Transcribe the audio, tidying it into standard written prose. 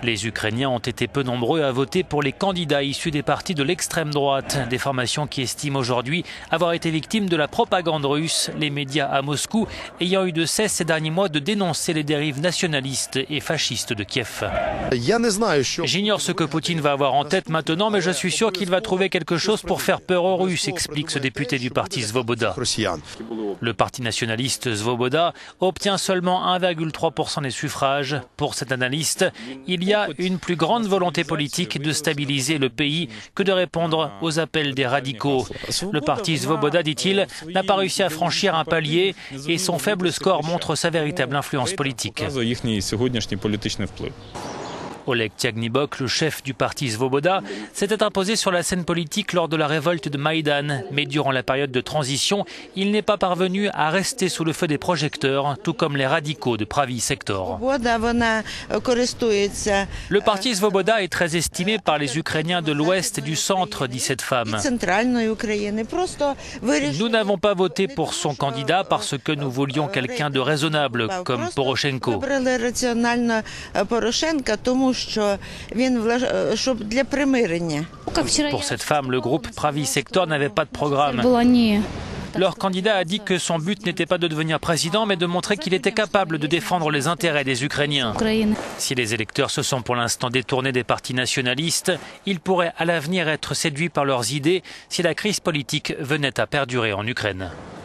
Les Ukrainiens ont été peu nombreux à voter pour les candidats issus des partis de l'extrême droite, des formations qui estiment aujourd'hui avoir été victimes de la propagande russe, les médias à Moscou ayant eu de cesse ces derniers mois de dénoncer les dérives nationalistes et fascistes de Kiev. J'ignore ce que Poutine va avoir en tête maintenant, mais je suis sûr qu'il va trouver quelque chose pour faire peur aux Russes, explique ce député du parti Svoboda. Le parti nationaliste Svoboda obtient seulement 1,3% des suffrages. Pour cet analyste, il y a une plus grande volonté politique de stabiliser le pays que de répondre aux appels des radicaux. Le parti Svoboda, dit-il, n'a pas réussi à franchir un palier et son faible score montre sa véritable influence politique. Oleg Tiagnibok, le chef du parti Svoboda, s'était imposé sur la scène politique lors de la révolte de Maïdan. Mais durant la période de transition, il n'est pas parvenu à rester sous le feu des projecteurs, tout comme les radicaux de Pravi Sector. Le parti Svoboda est très estimé par les Ukrainiens de l'Ouest et du Centre, dit cette femme. Nous n'avons pas voté pour son candidat parce que nous voulions quelqu'un de raisonnable, comme Poroshenko. Pour cette femme, le groupe Pravi Sector n'avait pas de programme. Leur candidat a dit que son but n'était pas de devenir président, mais de montrer qu'il était capable de défendre les intérêts des Ukrainiens. Si les électeurs se sont pour l'instant détournés des partis nationalistes, ils pourraient à l'avenir être séduits par leurs idées si la crise politique venait à perdurer en Ukraine.